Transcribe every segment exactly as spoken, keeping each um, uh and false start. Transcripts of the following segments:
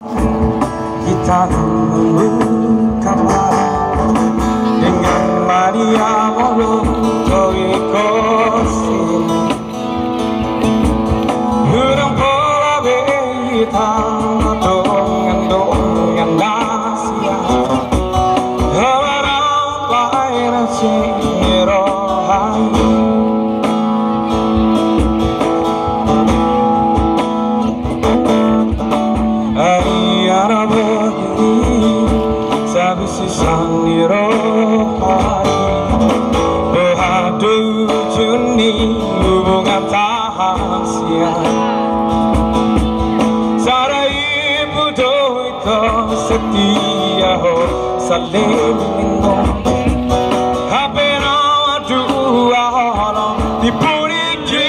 Kita membuka dengan Maria Molotoi Kosin Hurang pola hitam dongan-dongan nasia Halarang lahiran sirohai Ayana begini Sabi sisang nirohai Berhadu juni hubungan tahasia Sarai budo ito setia ho saling lingkong Hapena dua halang dipuriki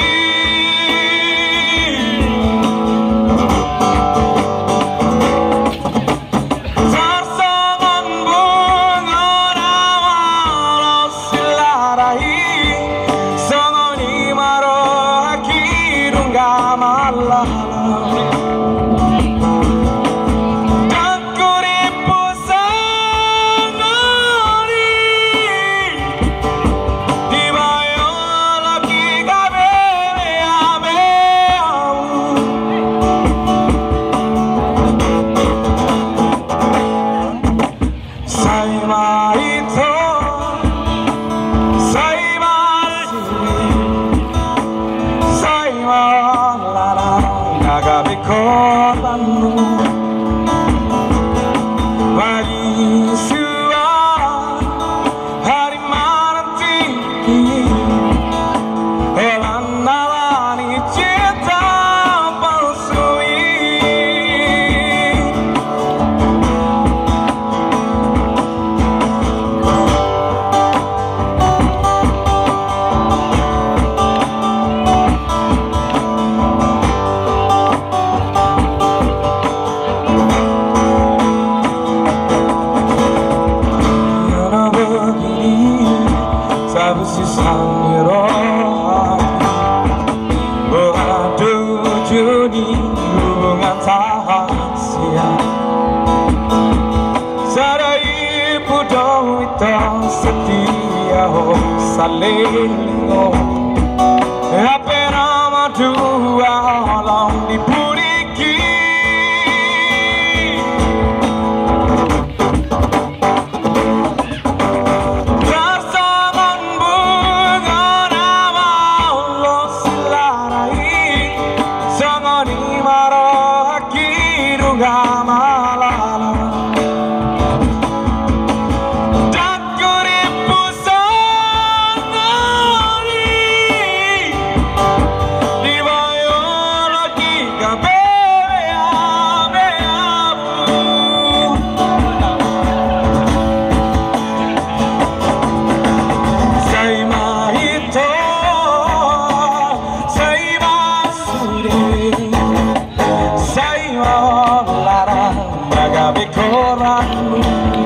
Korbanmu bagi suara hari nanti Helan nalani cinta palsui Sisang nirohai Berhadu juni hubungan tahasia Sarai budo ito setia ho saling lingkong Hapena madua halang dipuriki Saya larang jaga bikoranmu